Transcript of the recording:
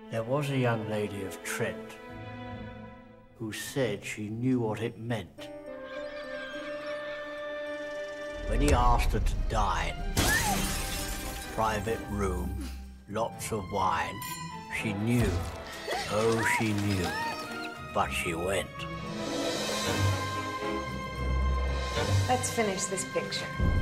There was a young lady of Trent who said she knew what it meant. When he asked her to dine, private room, lots of wine, she knew. Oh, she knew. But she went. Let's finish this picture.